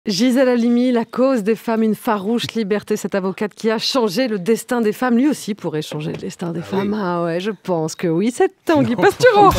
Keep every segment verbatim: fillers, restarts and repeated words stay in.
Gisèle Halimi, la cause des femmes, une farouche liberté, cette avocate qui a changé le destin des femmes, lui aussi pourrait changer le destin des ah femmes. Oui. Ah ouais, je pense que oui, c'est Tanguy Pastureau.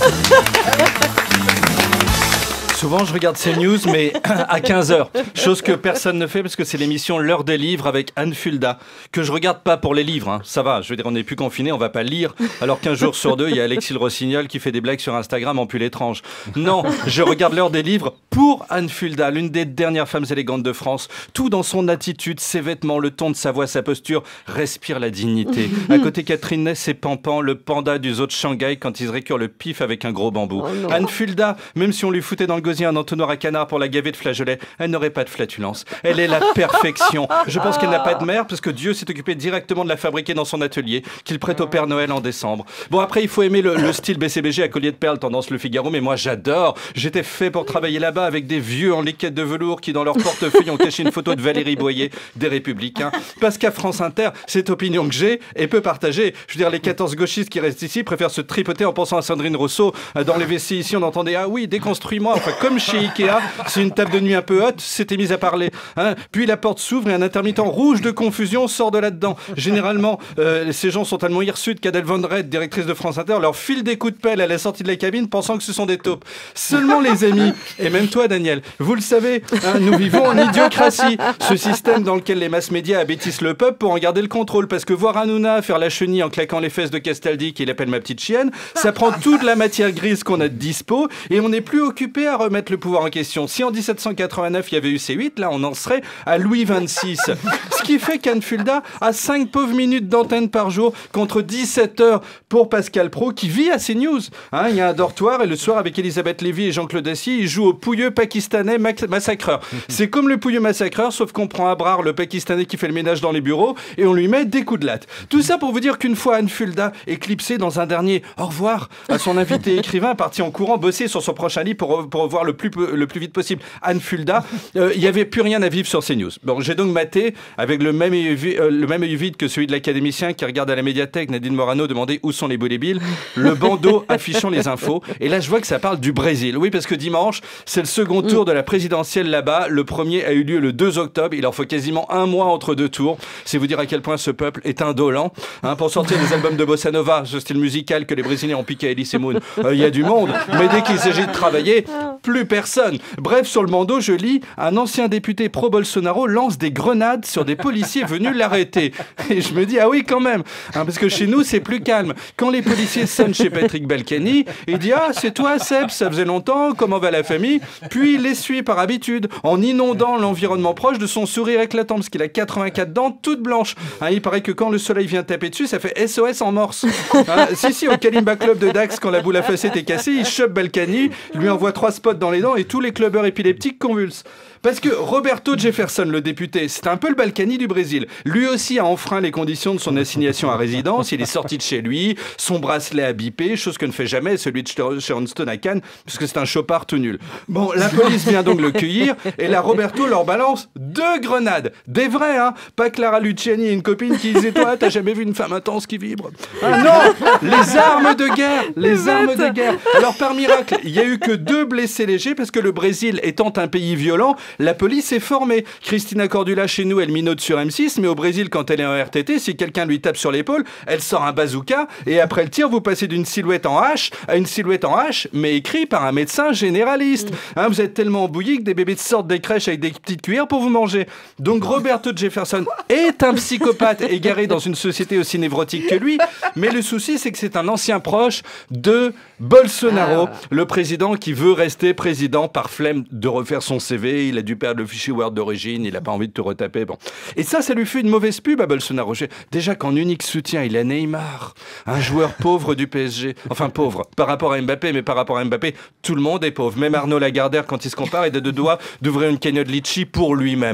Souvent, je regarde ces news, mais à quinze heures. Chose que personne ne fait parce que c'est l'émission L'heure des livres avec Anne Fulda. Que je regarde pas pour les livres, hein. Ça va. Je veux dire, on n'est plus confinés, on va pas lire. Alors qu'un jour sur deux, il y a Alexis Le Rossignol qui fait des blagues sur Instagram en pull étrange. Non, je regarde L'heure des livres pour Anne Fulda, l'une des dernières femmes élégantes de France. Tout dans son attitude, ses vêtements, le ton de sa voix, sa posture, respire la dignité. À côté, Catherine Ney, c'est Pampan, le panda du zoo de Shanghai quand il se récure le pif avec un gros bambou. Oh Anne Fulda, même si on lui foutait dans le gosier un entonnoir à canard pour la gaver de flageolets, elle n'aurait pas de flatulence. Elle est la perfection. Je pense qu'elle n'a pas de mère parce que Dieu s'est occupé directement de la fabriquer dans son atelier, qu'il prête au Père Noël en décembre. Bon, après, il faut aimer le, le style B C B G à collier de perles, tendance Le Figaro, mais moi, j'adore. J'étais fait pour travailler là-bas avec des vieux en liquette de velours qui, dans leur portefeuille, ont caché une photo de Valérie Boyer, des Républicains. Parce qu'à France Inter, cette opinion que j'ai et peu partagée. Je veux dire, les quatorze gauchistes qui restent ici préfèrent se tripoter en pensant à Sandrine Rousseau. Dans les W C ici, on entendait « Ah oui, déconstruis-moi ». Enfin, comme chez Ikea, c'est une table de nuit un peu haute, c'était mis à parler. Hein. Puis la porte s'ouvre et un intermittent rouge de confusion sort de là-dedans. Généralement, euh, ces gens sont tellement hirsutes qu'Adèle Van Red, directrice de France Inter, leur file des coups de pelle à la sortie de la cabine pensant que ce sont des taupes. Seulement les amis, et même toi Daniel, vous le savez, hein, nous vivons en idiocratie. Ce système dans lequel les masses médias abêtissent le peuple pour en garder le contrôle. Parce que voir Hanouna faire la chenille en claquant les fesses de Castaldi, qu'il appelle ma petite chienne, ça prend toute la matière grise qu'on a de dispo et on n'est plus occupé à remettre le pouvoir en question. Si en dix-sept cent quatre-vingt-neuf, il y avait eu C huit, là, on en serait à Louis vingt-six. Ce qui fait qu'Anne Fulda a cinq pauvres minutes d'antenne par jour contre dix-sept heures pour Pascal Praud, qui vit à CNews. Hein, il y a un dortoir et le soir, avec Elisabeth Lévy et Jean-Claude Assier, il joue au pouilleux pakistanais massacreur. C'est comme le pouilleux massacreur, sauf qu'on prend Abrar, le pakistanais qui fait le ménage dans les bureaux, et on lui met des coups de latte. Tout ça pour vous dire qu'une fois Anne Fulda éclipsée dans un dernier au revoir à son invité écrivain, parti en courant bosser sur son prochain livre pour, pour voir le plus, le plus vite possible Anne Fulda, il euh, n'y avait plus rien à vivre sur CNews. Bon, j'ai donc maté avec le même œil euh, le même œil vide que celui de l'académicien qui regarde à la médiathèque Nadine Morano demander où sont les boulébiles, le bandeau affichant les infos. Et là, je vois que ça parle du Brésil. Oui, parce que dimanche, c'est le second tour de la présidentielle là-bas. Le premier a eu lieu le deux octobre. Il leur faut quasiment un mois entre deux tours. C'est vous dire à quel point ce peuple est indolent. Hein, pour sortir des albums de bossa nova, ce style musical que les Brésiliens ont piqué à Elie Semoun, il euh, y a du monde. Mais dès qu'il s'agit de travailler, plus personne. Bref, sur le bandeau, je lis un ancien député pro-Bolsonaro lance des grenades sur des policiers venus l'arrêter. Et je me dis, ah oui, quand même. Hein, parce que chez nous, c'est plus calme. Quand les policiers sonnent chez Patrick Balkany, il dit, ah, c'est toi, Seb, ça faisait longtemps, comment va la famille? Puis il l'essuie par habitude, en inondant l'environnement proche de son sourire éclatant, parce qu'il a quatre-vingt-quatre dents toutes blanches. Hein, il paraît que quand le soleil vient taper dessus, ça fait S O S en morse. Hein, si, si, au Kalimba Club de Dax, quand la boule à facette est cassée, il chope Balkany, lui envoie trois spots dans les dents et tous les clubbeurs épileptiques convulsent. Parce que Roberto Jefferson, le député, c'est un peu le Balkany du Brésil. Lui aussi a enfreint les conditions de son assignation à résidence. Il est sorti de chez lui, son bracelet a bipé, chose que ne fait jamais celui de Sharon Stone à Cannes, puisque c'est un chopard tout nul. Bon, la police vient donc le cueillir, et là, Roberto leur balance deux grenades. Des vraies, hein. Pas Clara Luciani et une copine qui disait, toi, t'as jamais vu une femme intense qui vibre? Ah non, les armes de guerre, les armes de guerre. Alors, par miracle, il y a eu que deux blessés légers, parce que le Brésil étant un pays violent, la police est formée. Christina Cordula, chez nous, elle minote sur M six, mais au Brésil, quand elle est en R T T, si quelqu'un lui tape sur l'épaule, elle sort un bazooka, et après le tir, vous passez d'une silhouette en H à une silhouette en H, mais écrit par un médecin généraliste. Hein, vous êtes tellement embouillis que des bébés sortent des crèches avec des petites cuillères pour vous manger. Donc Roberto Jefferson est un psychopathe égaré dans une société aussi névrotique que lui, mais le souci, c'est que c'est un ancien proche de Bolsonaro, ah. le président qui veut rester président par flemme de refaire son C V. Il a dû perdre le fichier Word d'origine, il n'a pas envie de te retaper. Bon. Et ça, ça lui fait une mauvaise pub à Bolsonaro. Déjà qu'en unique soutien, il a Neymar, un joueur pauvre du P S G. Enfin, pauvre par rapport à Mbappé, mais par rapport à Mbappé, tout le monde est pauvre. Même Arnaud Lagardère, quand il se compare, il a deux doigts d'ouvrir une cagnotte litchi pour lui-même.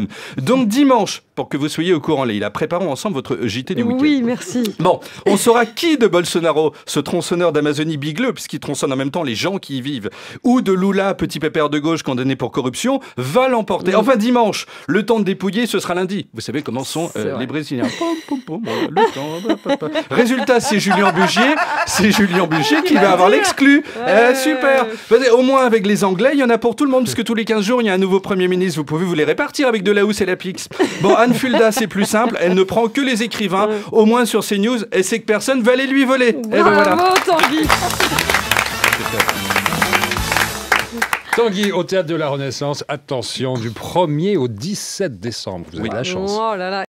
même. Donc dimanche, pour que vous soyez au courant, Leïla, préparons ensemble votre J T du week-end. Oui, merci. Bon, on saura qui de Bolsonaro, ce tronçonneur d'Amazonie bigleux, puisqu'il tronçonne en même temps les gens qui y vivent, ou de Lula, petit pépère de gauche condamné pour corruption, va l'emporter. Enfin, dimanche, le temps de dépouiller, ce sera lundi. Vous savez comment sont euh, les Brésiliens. Pom, pom, pom, le temps, pa, pa, pa. Résultat, c'est Julien Bugier, c'est Julien Bugier qui va avoir l'exclu. Ouais. Eh, super. Au moins, avec les Anglais, il y en a pour tout le monde, parce que tous les quinze jours, il y a un nouveau Premier ministre. Vous pouvez vous les répartir avec de la housse et la pix. Bon, Anne Fulda, c'est plus simple. Elle ne prend que les écrivains, ouais. Au moins sur CNews. Elle sait que personne va aller lui voler. Bravo, et ben voilà. Tanguy. Tanguy au Théâtre de la Renaissance. Attention, du premier au dix-sept décembre. Vous avez oui. de la chance. Oh là là.